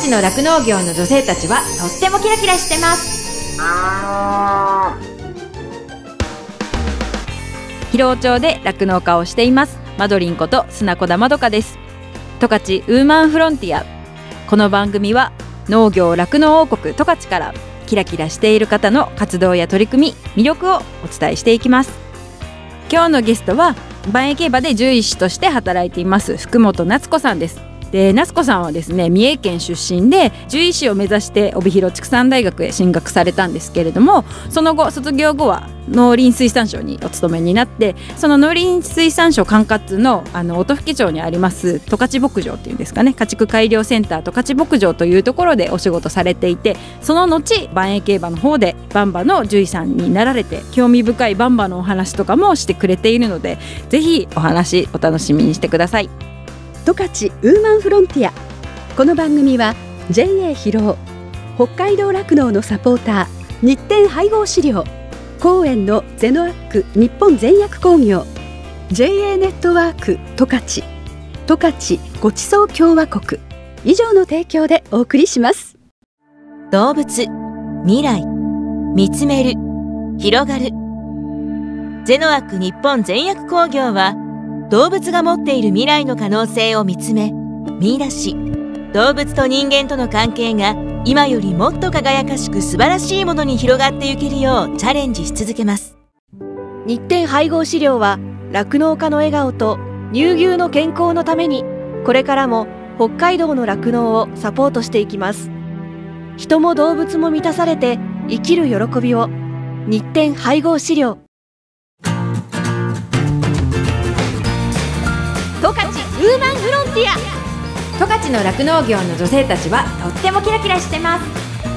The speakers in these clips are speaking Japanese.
勝の酪農業の女性たちはとってもキラキラしてます。広尾町で酪農家をしていますマドリンこと砂子田まどかです。十勝ウーマンフロンティア。この番組は農業酪農王国十勝からキラキラしている方の活動や取り組み、魅力をお伝えしていきます。今日のゲストは万栄競馬で獣医師として働いています福本夏子さんです。で、夏子さんはですね、三重県出身で獣医師を目指して帯広畜産大学へ進学されたんですけれども、その後卒業後は農林水産省にお勤めになって、その農林水産省管轄の音更町にあります十勝牧場っていうんですかね、家畜改良センター十勝牧場というところでお仕事されていて、その後万栄競馬の方でバンバの獣医さんになられて、興味深いバンバのお話とかもしてくれているので、ぜひお話お楽しみにしてください。 十勝ウーマンフロンティア。この番組は JA 広尾、北海道酪農のサポーター、日展配合飼料、公園のゼノアック日本全薬工業、 JA ネットワーク十勝、十勝ごちそう共和国以上の提供でお送りします。 動物、未来、見つめる、広がる。ゼノアック日本全薬工業は動物が持っている未来の可能性を見つめ、見出し、動物と人間との関係が今よりもっと輝かしく素晴らしいものに広がっていけるようチャレンジし続けます。 日展配合飼料は酪農家の笑顔と乳牛の健康のために、これからも北海道の酪農をサポートしていきます。人も動物も満たされて生きる喜びを。日展配合飼料。 十勝ウーマンフロンティア。十勝の酪農業の女性たちはとってもキラキラしてます。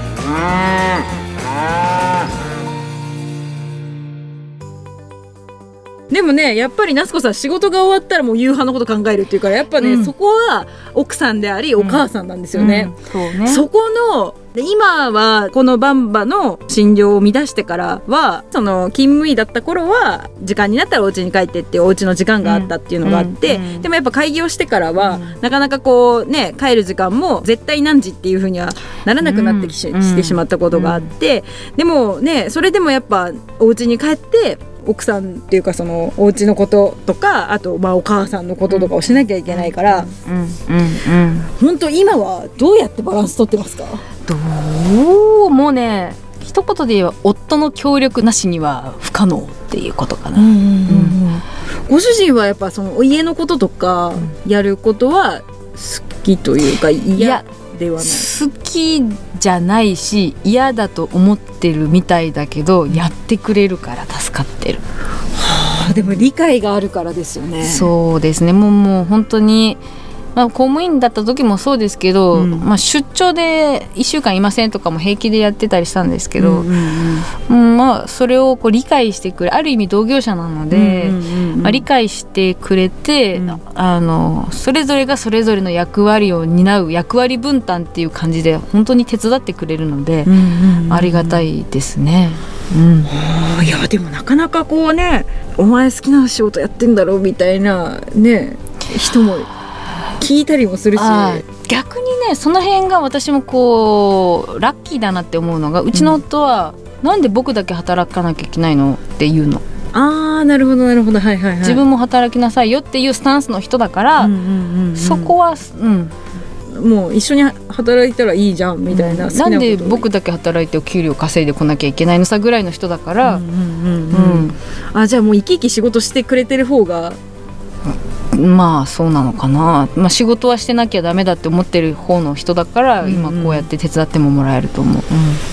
でもね、やっぱり夏子さん仕事が終わったらもう夕飯のこと考えるっていうから、やっぱね、そこは奥さんでありお母さんなんですよね。 そうね。そこの今はこのバンバの診療を乱してからは、その勤務医だった頃は時間になったらお家に帰ってっていうお家の時間があったっていうのがあって、でもやっぱ開業してからは、なかなかこうね、帰る時間も絶対何時っていう風にはならなくなってしてしまったことがあって、でもね、それでもやっぱお家に帰って奥さんっていうか、そのお家のこととか、あとお母さんのこととかをしなきゃいけないから、本当今はどうやってバランス取ってますか？ もうね、一言で言えば夫の協力なしには不可能っていうことかな。 ご主人はやっぱその家のこととかやることは好きというか嫌ではない？ 好きじゃないし嫌だと思ってるみたいだけど、やってくれるから助かってる。 でも理解があるからですよね。 そうですね。もう本当に、公務員だった時もそうですけど、出張で1週間いませんとかも平気でやってたりしたんですけど、それをこう理解してくれ、ある意味同業者なので、理解してくれて、それぞれがそれぞれの役割を担う役割分担っていう感じで本当に手伝ってくれるので、ありがたいですね。 いやでもなかなかこうね、お前好きな仕事やってんだろうみたいなね、人も聞いたりもするし、 逆にね、その辺が私もこうラッキーだなって思うのが、うちの夫は、なんで僕だけ働かなきゃいけないのっていうの。 なるほどなるほど、はいはいはい。 自分も働きなさいよっていうスタンスの人だから、そこは、 もう一緒に働いたらいいじゃんみたいな、 なんで僕だけ働いてお給料稼いでこなきゃいけないのさぐらいの人だから、 じゃあもう生き生き仕事してくれてる方が、 そうなのかな。仕事はしてなきゃダメだって思ってる方の人だから、今こうやって手伝ってももらえると思う。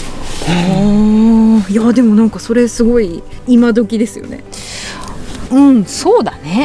いやでもなんかそれすごい今時ですよね。 そうだね。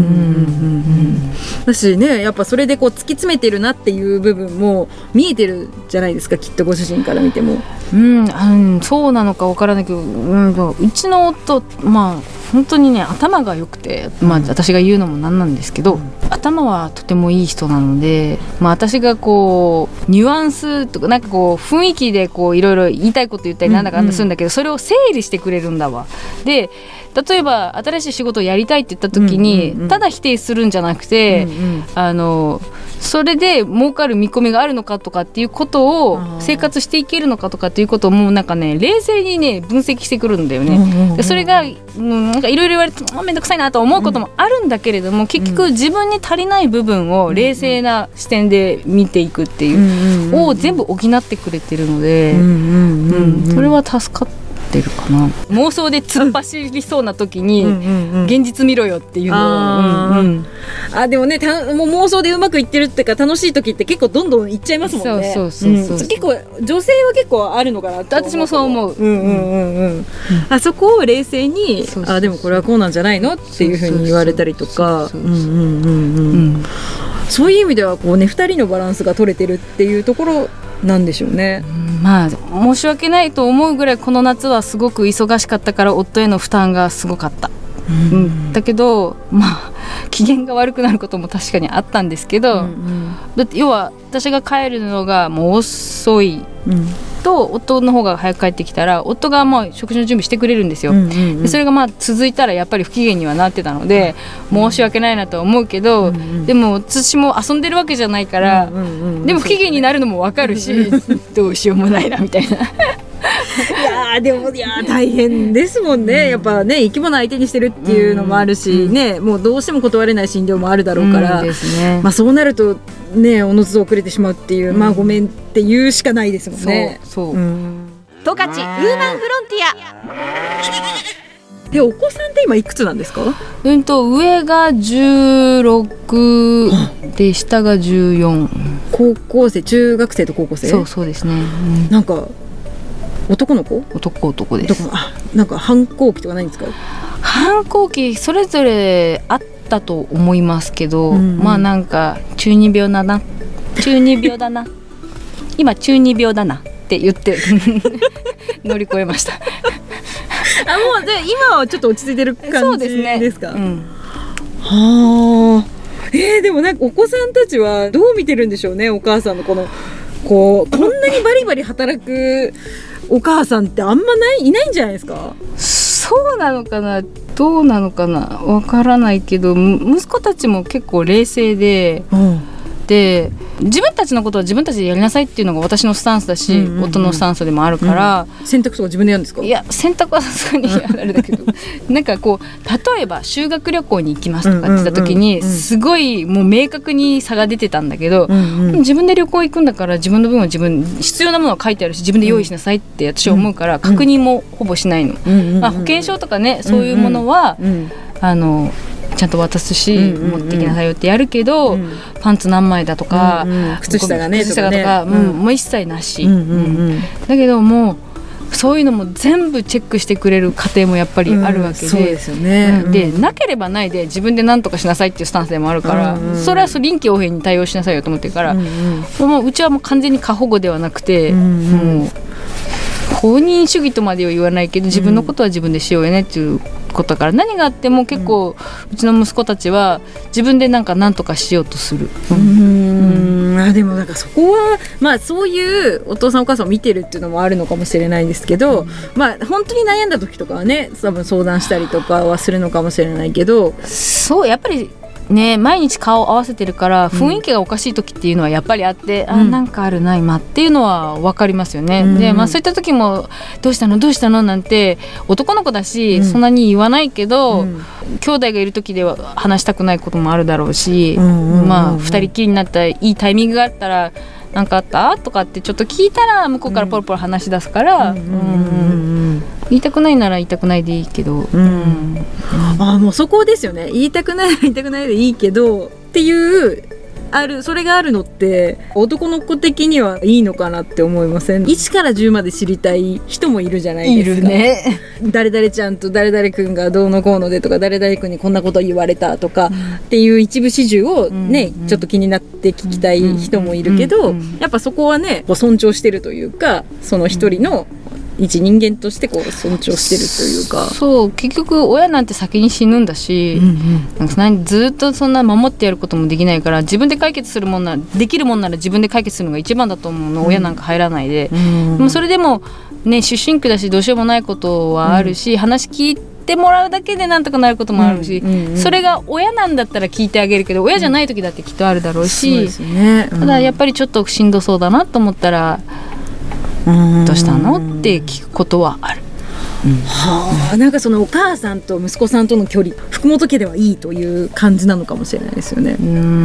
私ね、やっぱそれでこう突き詰めてるなっていう部分も見えてるじゃないですか、きっとご主人から見ても。 そうなのか分からないけど、うちの夫、本当にね、頭が良くて、私が言うのもなんなんですけど、頭はとてもいい人なので、私がこうニュアンスとかなんかこう雰囲気でこういろいろ言いたいこと言ったりなんだかんだするんだけど、それを整理してくれるんだわ。で、例えば新しい仕事をやりたいって言った時に、ただ否定するんじゃなくて、 それで儲かる見込みがあるのかとかっていうことを生活していけるのかとかっていうことをもうなんかね冷静にね分析してくるんだよね。でそれがなんかいろいろ言われてめんどくさいなと思うこともあるんだけれども、結局自分に足りない部分を冷静な視点で見ていくっていうを全部補ってくれてるので、それは助かってるかな。妄想で突っ走りそうな時に現実見ろよっていうのを、 でもねもう妄想でうまくいってるってか楽しい時って結構どんどんいっちゃいますもんね。結構女性は結構あるのかなって私もそう思う。 あそこを冷静にでもこれはこうなんじゃないのっていうふうに言われたりとか、そういう意味ではこうね2人のバランスが取れてるっていうところなんでしょうね。 まあ申し訳ないと思うぐらいこの夏はすごく忙しかったから夫への負担がすごかった。だけどまあ機嫌が悪くなることも確かにあったんですけど、だって要は私が帰るのがもう遅いと夫の方が早く帰ってきたら夫がまあ食事の準備してくれるんですよ。でそれがまあ続いたらやっぱり不機嫌にはなってたので申し訳ないなとは思うけど、でも私も遊んでるわけじゃないから、でも不機嫌になるのも分かるしどうしようもないなみたいな。 でも大変ですもんね。やっぱね生き物相手にしてるっていうのもあるしね、もうどうしても断れない診療もあるだろうから、まあそうなるとねおのずと遅れてしまうっていう、まあごめんって言うしかないですもんね。 十勝ウーマンフロンティア。 でお子さんって今いくつなんですか？ 上が16で下が14。 高校生、中学生と高校生？ そうですね。 なんか男の子？ 男です。 なんか反抗期とかないんですか？ 反抗期それぞれあったと思いますけど、まあなんか中二病だな今中二病だなって言って乗り越えました。 もうで今はちょっと落ち着いてる感じですか？でもなんかお子さんたちはどう見てるんでしょうね。お母さんのこんなにバリバリ働くお母さんってあんまいないんじゃないですか？ そうなのかなどうなのかなわからないけど、息子たちも結構冷静で、で自分たちのことは自分たちでやりなさいっていうのが私のスタンスだし、夫のスタンスでもあるから、 洗濯とか自分でやるんですか？いや洗濯はさすがにあれだけどなんか例えば修学旅行に行きますとかって言った時にすごいもう明確に差が出てたんだけど、自分で旅行行くんだから自分の分は必要なものは書いてあるし自分で用意しなさいって私は思うから、確認もほぼしないの。保険証とかねそういうものはちゃんと渡すし、持ってきなさいよってやるけど、パンツ何枚だとか、 靴下がねとか、もう一切なし、だけどもうそういうのも全部チェックしてくれる家庭もやっぱりあるわけで、 そうですよね。 でなければないで自分で何とかしなさいっていうスタンスでもあるから、それは臨機応変に対応しなさいよと思ってるから、もううちはもう完全に過保護ではなくて、もう公認主義とまでは言わないけど自分のことは自分でしようよねっていうことだから、何があっても結構うちの息子たちは自分で何とかしようとする。 でもなんかそこはまあそういうお父さんお母さんを見てるっていうのもあるのかもしれないですけど、まあ本当に悩んだ時とかはね多分相談したりとかはするのかもしれないけど、 そうやっぱりね毎日顔を合わせてるから雰囲気がおかしい時っていうのはやっぱりあって、なんかあるな今っていうのは分かりますよね。でそういった時もどうしたのなんて男の子だし、そんなに言わないけど、兄弟がいる時では話したくないこともあるだろうし、まあ2人きりになったらいいタイミングがあったら何かあったとかってちょっと聞いたら向こうからポロポロ話し出すから、言いたくないなら言いたくないでいいけど、 もうそこですよね。言いたくないなら言いたくないでいいけどっていうそれがあるのって男の子的にはいいのかなって思いません？1から10まで知りたい人もいるじゃないですか。いるね。誰々ちゃんと誰々くんがどうのこうのでとか、誰々くんにこんなこと言われたとかっていう一部始終をね、ちょっと気になって聞きたい人もいるけど、やっぱそこはね尊重してるというか、その一人の一人間として尊重してるというか、 そう結局親なんて先に死ぬんだし、ずっとそんな守ってやることもできないから、自分で解決するもんならできるもんなら自分で解決するのが一番だと思うの。親なんか入らないで、でもそれでもね思春期だしどうしようもないことはあるし、話聞いってもらうだけでなんとかなることもあるし、それが親なんだったら聞いてあげるけど親じゃない時だってきっとあるだろうし、ただやっぱりちょっとしんどそうだなと思ったら、どうしたのって聞くことはある。 なんかそのお母さんと息子さんとの距離、福本家ではいいという感じなのかもしれないですよね。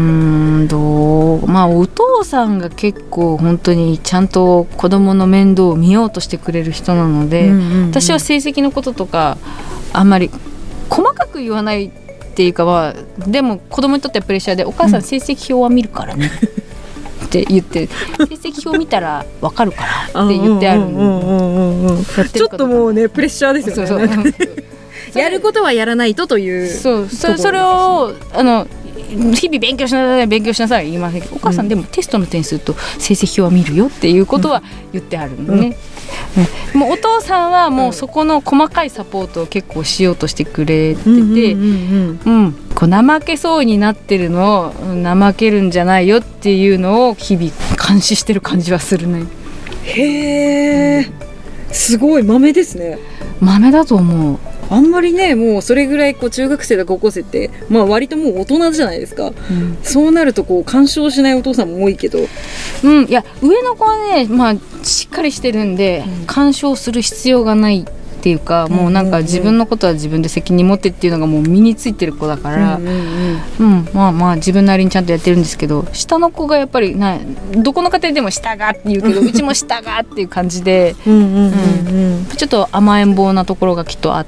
まあお父さんが結構本当にちゃんと子供の面倒を見ようとしてくれる人なので、私は成績のこととかあんまり細かく言わないっていうかは、でも子供にとってはプレッシャーで、お母さん成績表は見るからねって言って、成績表見たら分かるからって言ってあるの。 ちょっともうねプレッシャーですよね。やることはやらないとという。 それを日々勉強しなさい勉強しなさいは言いませんけど、お母さんでもテストの点数と成績表は見るよっていうことは言ってあるのね。もうお父さんはもうそこの細かいサポートを結構しようとしてくれてて、こう怠けそうになってるのを怠けるんじゃないよっていうのを日々監視してる感じはするね。 へー、すごい豆ですね。 豆だと思う。 あんまりね、もうそれぐらいこう中学生だ高校生って、まあ、割ともう大人じゃないですか、そうなるとこう干渉しないお父さんも多いけど、 いや上の子はね、まあ、しっかりしてるんで、干渉する必要がないっていうか、もうなんか自分のことは自分で責任持ってっていうのがもう身についてる子だから、まあまあ自分なりにちゃんとやってるんですけど、下の子がやっぱりどこの家庭でも下がって言うけどうちも下がっていう感じで、ちょっと甘えん坊なところがきっとあって、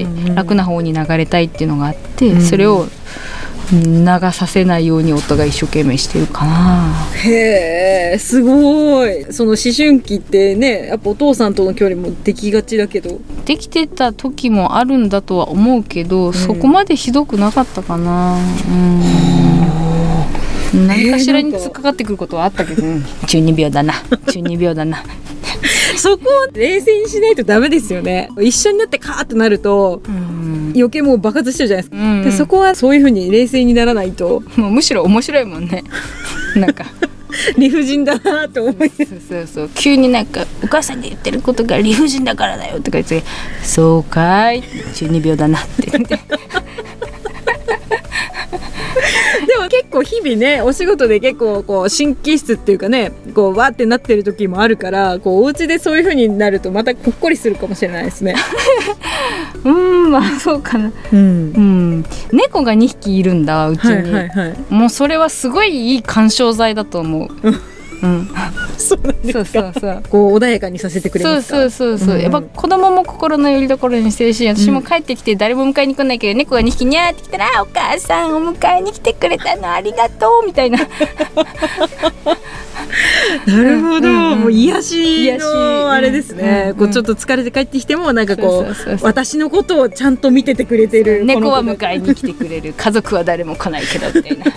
楽な方に流れたいっていうのがあって、それを流させないように夫が一生懸命してるかな。 へー、すごい。その思春期ってね、やっぱお父さんとの距離もできがちだけど、 できてた時もあるんだとは思うけど、そこまでひどくなかったかな。何かしらに突っかかってくることはあったけど、中二病だな中二病だなそこを冷静にしないとダメですよね。一緒になってカーッとなると、余計もう爆発しちゃうじゃないですか、でそこはそういう風に冷静にならないと、 もうむしろ面白いもんねなんか理不尽だなと思いそう急になんかお母さんが言ってることが理不尽だからだよとか言って、そうかい中二病だなって言ってでも結構日々ね、お仕事で結構こう神経質っていうかね、こうわーってなってる時もあるから、こうお家でそういう風になるとまたほっこりするかもしれないですねまあそうかな。猫が2匹いるんだうちに、もうそれはすごいいい干渉剤だと思うそうなんですか。 そうこう穏やかにさせてくれますか。 そうやっぱ子供も心の拠り所にしてるし、私も帰ってきて誰も迎えに来ないけど、猫が2匹にゃーってきたら、お母さんお迎えに来てくれたのありがとうみたいななるほど、もう癒しのあれですね、こうちょっと疲れて帰ってきてもなんかこう私のことをちゃんと見ててくれてる、 猫は迎えに来てくれる家族は誰も来ないけどみたいな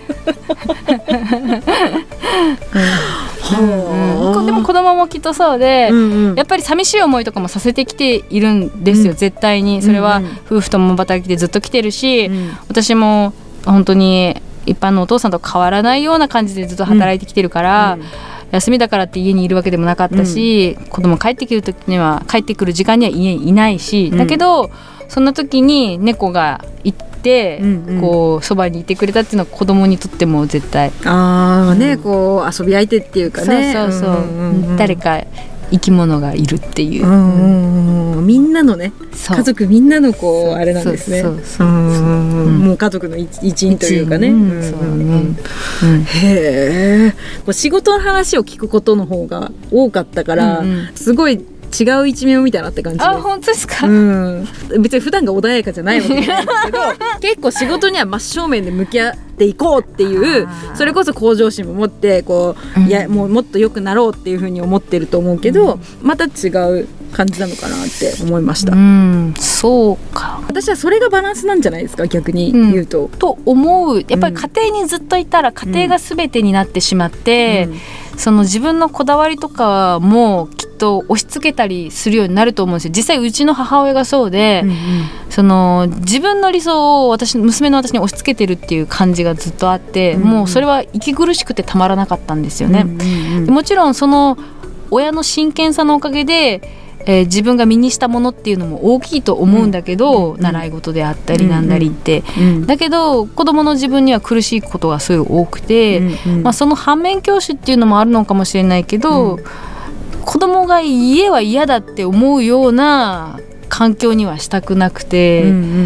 でも子供もきっとそうで、やっぱり寂しい思いとかもさせてきているんですよ、絶対に。それは夫婦とも働きでずっと来てるし、私も本当に一般のお父さんと変わらないような感じでずっと働いてきてるから、休みだからって家にいるわけでもなかったし、子供帰ってくる時には帰ってくる時間には家にいないし、だけどそんな時に猫が行ってこうそばにいてくれたっていうのは子供にとっても絶対こう遊び相手っていうかね、 誰か生き物がいるっていう、 みんなのね、家族みんなのこうあれなんですね。もう家族の一員というかね。へえ。仕事の話を聞くことの方が多かったから、すごい違う一面を見たなって感じです。 あ、本当ですか。 別に普段が穏やかじゃないわけじゃないんですけど結構仕事には真正面で向き合っていこうっていう、それこそ向上心も持ってこう、いやもっと良くなろうっていうふうに思ってると思うけど、また違う感じなのかなって思いました。 そうか。 私はそれがバランスなんじゃないですか、逆に言うと。 と思う。やっぱり家庭にずっといたら家庭が全てになってしまって、その自分のこだわりとかもきっと押し付けたりするようになると思うんですよ。実際うちの母親がそうで、その自分の理想を娘の私に押し付けてるっていう感じがずっとあって、もうそれは息苦しくてたまらなかったんですよね。もちろんその親の真剣さのおかげで自分が身にしたものっていうのも大きいと思うんだけど、習い事であったりなんだりって、だけど子供の自分には苦しいことがすごい多くて、その反面教師っていうのもあるのかもしれないけど、子供が家は嫌だって思うような環境にはしたくなくて、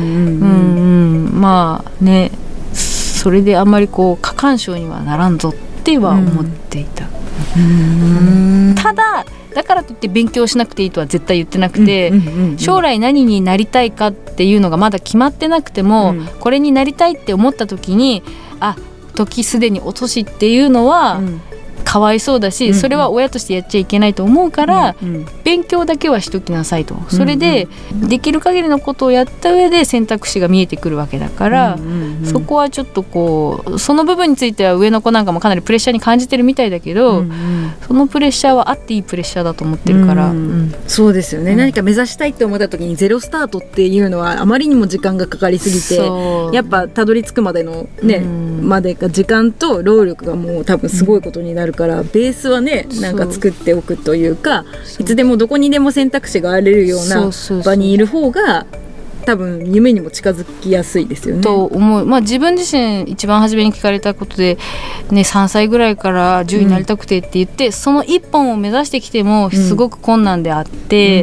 まあね、それであんまりこう過干渉にはならんぞっては思っていた。ただだからといって勉強しなくていいとは絶対言ってなくて、将来何になりたいかっていうのがまだ決まってなくても、これになりたいって思った時に時すでに遅しっていうのはかわいそうだし、それは親としてやっちゃいけないと思うから、勉強だけはしときなさいと。それでできる限りのことをやった上で選択肢が見えてくるわけだから、そこはちょっとこうその部分については上の子なんかもかなりプレッシャーに感じてるみたいだけど、そのプレッシャーはあっていいプレッシャーだと思ってるから、 そうですよね、何か目指したいって思った時にゼロスタートっていうのはあまりにも時間がかかりすぎて、やっぱたどり着くまでのね、までが時間と労力がもう多分すごいことになるから、ベースはねなんか作っておくというか、いつでもどこにでも選択肢があれるような場にいる方が多分夢にも近づきやすいですよね。 と思う。自分自身一番初めに聞かれたことで、3歳ぐらいから獣医になりたくてって言って、その一本を目指してきてもすごく困難であって、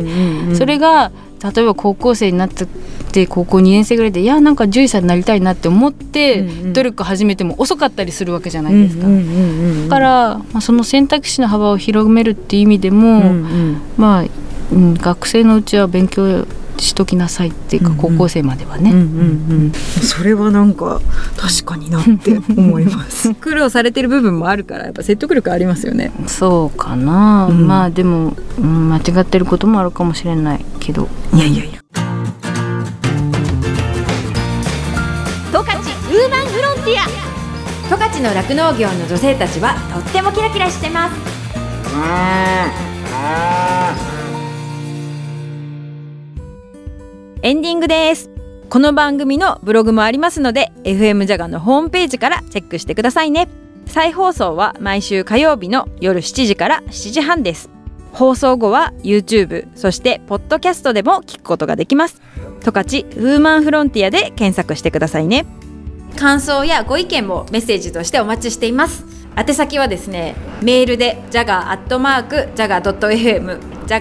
それが例えば高校生になって高校2年生ぐらいでなんか獣医さんになりたいなって思って努力始めても遅かったりするわけじゃないですか。だから、その選択肢の幅を広めるっていう意味でも、学生のうちは勉強しときなさいっていうか、高校生まではね、 それはなんか確かになって思います苦労されてる部分もあるからやっぱ説得力ありますよね。 そうかな、でも、間違ってることもあるかもしれないけど、 十勝ウーマンフロンティア。 十勝の酪農業の女性たちはとってもキラキラしてます。エンディングです。この番組のブログもありますので FM ジャガのホームページからチェックしてくださいね。再放送は毎週火曜日の夜7時から7時半です。放送後は YouTube そしてポッドキャストでも聞くことができます。十勝ウーマンフロンティアで検索してくださいね。感想やご意見もメッセージとしてお待ちしています。宛先はですね、メールで jaga@jaga.fm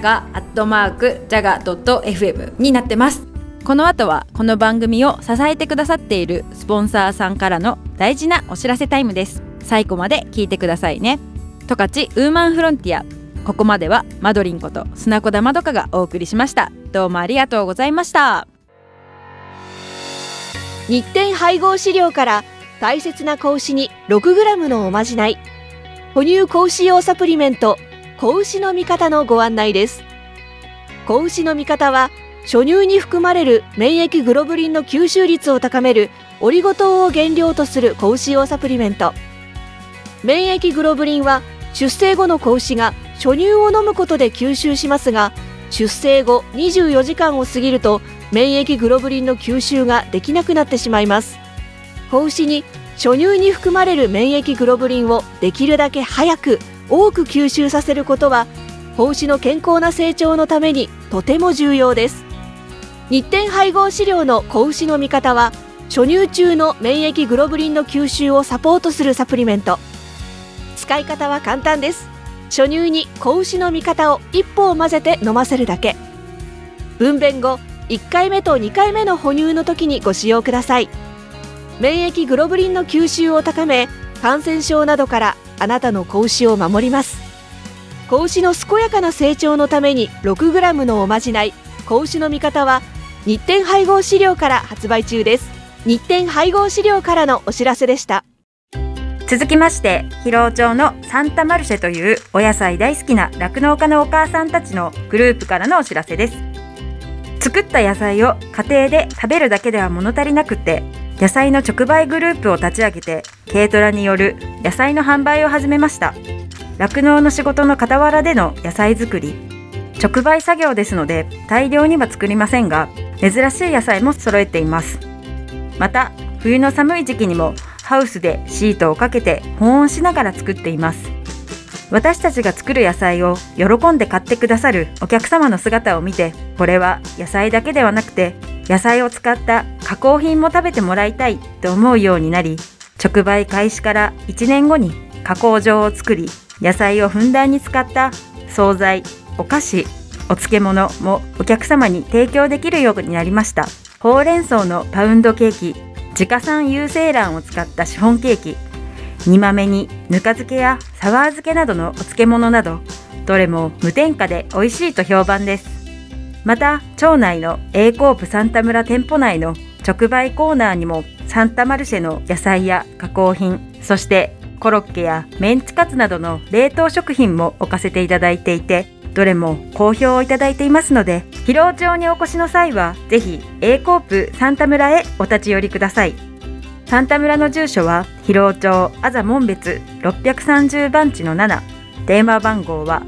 jaga@jaga.fm になってます。この後はこの番組を支えてくださっているスポンサーさんからの大事なお知らせタイムです。最後まで聞いてくださいね。十勝ウーマンフロンティア、ここまではマドリンこと砂子田まどかがお送りしました。どうもありがとうございました。 日展配合飼料から大切な子牛に 6g のおまじない、哺乳子牛用サプリメント子牛の味方のご案内です。子牛の味方は初乳に含まれる免疫グロブリンの吸収率を高めるオリゴ糖を原料とする子牛用サプリメント。免疫グロブリンは出生後の子牛が初乳を飲むことで吸収しますが、出生後24時間を過ぎると免疫グロブリンの吸収ができなくなってしまいます。子牛に初乳に含まれる免疫グロブリンをできるだけ早く多く吸収させることは子牛の健康な成長のためにとても重要です。日展配合飼料の子牛の味方は初乳中の免疫グロブリンの吸収をサポートするサプリメント。使い方は簡単です。初乳に子牛の味方を1包混ぜて飲ませるだけ。分娩後1回目と2回目の哺乳の時にご使用ください。免疫グロブリンの吸収を高め、感染症などからあなたの子牛を守ります。子牛の健やかな成長のために 6g のおまじない子牛の味方は日展配合飼料から発売中です。日展配合飼料からのお知らせでした。 続きまして広尾町のサンタマルシェというお野菜大好きな酪農家のお母さんたちのグループからのお知らせです。作った野菜を家庭で食べるだけでは物足りなくて、野菜の直売グループを立ち上げて軽トラによる野菜の販売を始めました。酪農の仕事の傍らでの野菜作り、直売作業ですので大量には作りませんが、珍しい野菜も揃えています。また冬の寒い時期にもハウスでシートをかけて保温しながら作っています。 私たちが作る野菜を喜んで買ってくださるお客様の姿を見て、これは野菜だけではなくて野菜を使った加工品も食べてもらいたいと思うようになり、直売開始から1年後に加工場を作り、野菜をふんだんに使った惣菜、お菓子、お漬物もお客様に提供できるようになりました。ほうれん草のパウンドケーキ、自家産有精卵を使ったシフォンケーキ、煮豆にぬか漬けやサワー漬けなどのお漬物など、どれも無添加で美味しいと評判です。また町内の A コープサンタ村店舗内の直売コーナーにもサンタマルシェの野菜や加工品、そしてコロッケやメンチカツなどの冷凍食品も置かせていただいていて、どれも好評をいただいていますので、広尾町にお越しの際はぜひ A コープサンタ村へお立ち寄りください。サンタ村の住所は広尾町安座門別630番地の7、電話番号は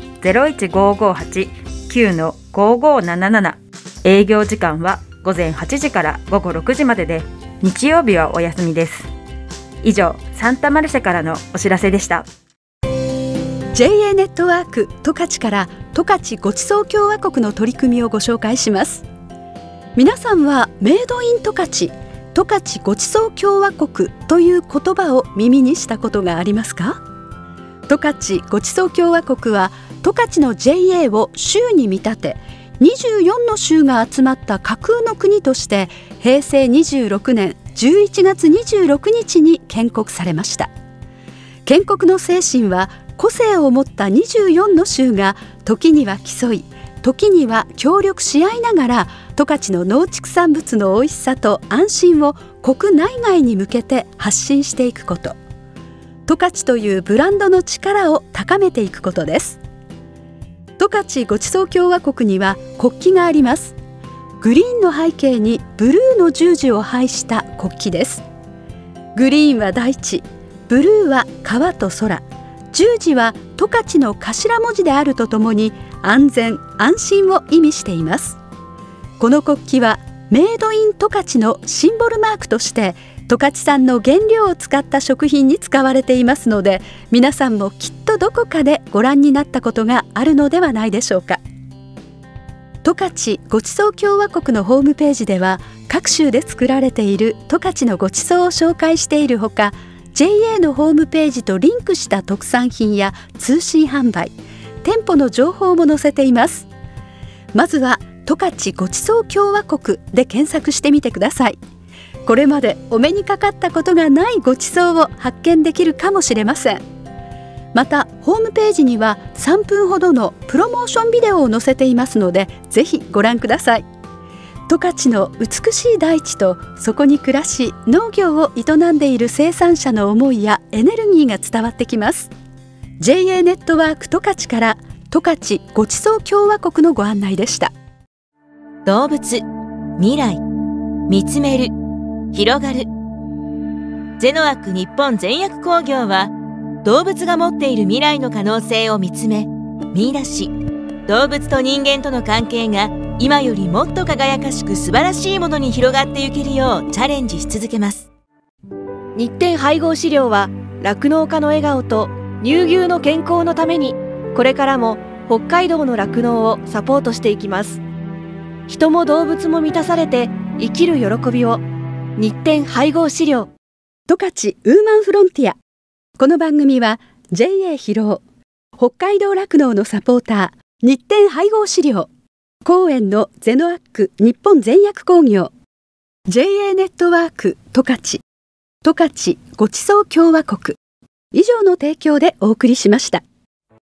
015589-5577、営業時間は午前8時から午後6時までで、日曜日はお休みです。以上、サンタマルシェからのお知らせでした。 JA ネットワーク十勝から十勝ごちそう共和国の取り組みをご紹介します。皆さんはメイドイン十勝、十勝ごちそう共和国という言葉を耳にしたことがありますか？十勝ごちそう共和国は十勝の JA を州に見立て、24の州が集まった架空の国として平成26年11月26日に建国されました。建国の精神は、個性を持った24の州が時には競い、時には協力し合いながら十勝の農畜産物の美味しさと安心を国内外に向けて発信していくこと、十勝というブランドの力を高めていくことです。十勝ごちそう共和国には国旗があります。グリーンの背景にブルーの十字を配した国旗です。グリーンは大地、ブルーは川と空、十字は十勝の頭文字であるとともに安全・安心を意味しています。この国旗はメイドイン十勝のシンボルマークとして十勝産の原料を使った食品に使われていますので、皆さんもきっとどこかでご覧になったことがあるのではないでしょうか。十勝ごちそう共和国のホームページでは、各州で作られている十勝のごちそうを紹介しているほか、 JA のホームページとリンクした特産品や通信販売、店舗の情報も載せています。まずは十勝ごちそう共和国で検索してみてください。これまでお目にかかったことがないごちそうを発見できるかもしれません。またホームページには3分ほどのプロモーションビデオを載せていますので、ぜひご覧ください。十勝の美しい大地とそこに暮らし農業を営んでいる生産者の思いやエネルギーが伝わってきます。 JA ネットワーク十勝から十勝ごちそう共和国のご案内でした。 動物、未来、見つめる、広がる。ゼノアック日本全薬工業は、動物が持っている未来の可能性を見つめ、見出し、動物と人間との関係が今よりもっと輝かしく素晴らしいものに広がっていけるようチャレンジし続けます。 日展配合飼料は酪農家の笑顔と乳牛の健康のために、これからも北海道の酪農をサポートしていきます。人も動物も満たされて生きる喜びを。日展配合飼料。 十勝ウーマンフロンティア。この番組は JA 広尾、北海道酪農のサポーター、日展配合飼料、公園のゼノアック日本全薬工業、 JA ネットワーク十勝、十勝ごちそう共和国以上の提供でお送りしました。